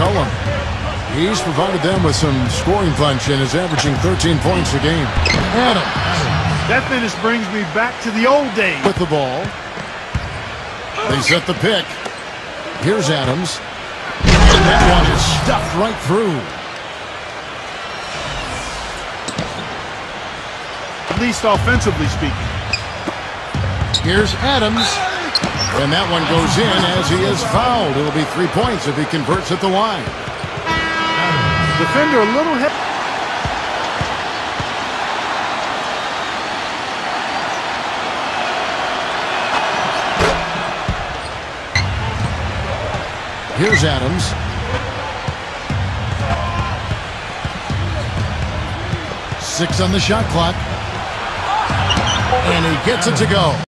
McCollum. He's provided them with some scoring punch and is averaging 13 points a game. Adams. That finish brings me back to the old days. With the ball. They set the pick. Here's Adams. And that one is stuffed right through. At least offensively speaking. Here's Adams. And that one goes in as he is fouled. It'll be 3 points if he converts at the line. Defender a little heavy. Here's Adams. Six on the shot clock. And he gets it to go.